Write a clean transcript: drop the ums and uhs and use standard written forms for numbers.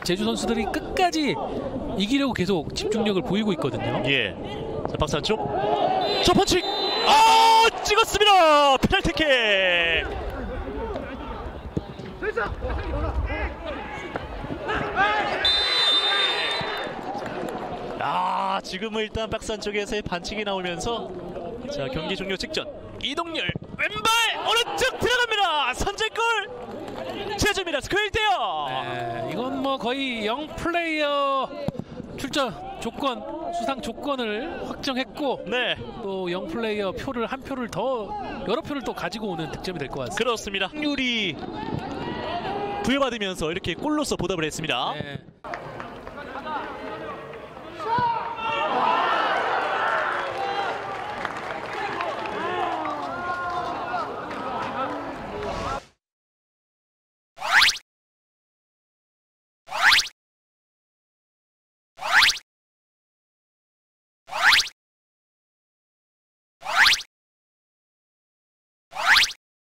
제주 선수들이 끝까지 이기려고 계속 집중력을 보이고 있거든요. 예. 자, 박스 안쪽. 저 펀칭. 아, 찍었습니다. 페널티킥. 아, 지금은 일단 박스 안쪽에서의 반칙이 나오면서 자, 경기 종료 직전 이동열 왼발 오른쪽 들어갑니다. 선제골 제주입니다. 스코어 1대0. 네, 이건 뭐 거의 0플레이어 출전 조건, 수상 조건을 확정했고 네, 또 0플레이어 표를 한 표를 더 여러 표를 또 가지고 오는 득점이 될 것 같습니다. 그렇습니다. 확률이 부여받으면서 이렇게 골로서 보답을 했습니다. 네.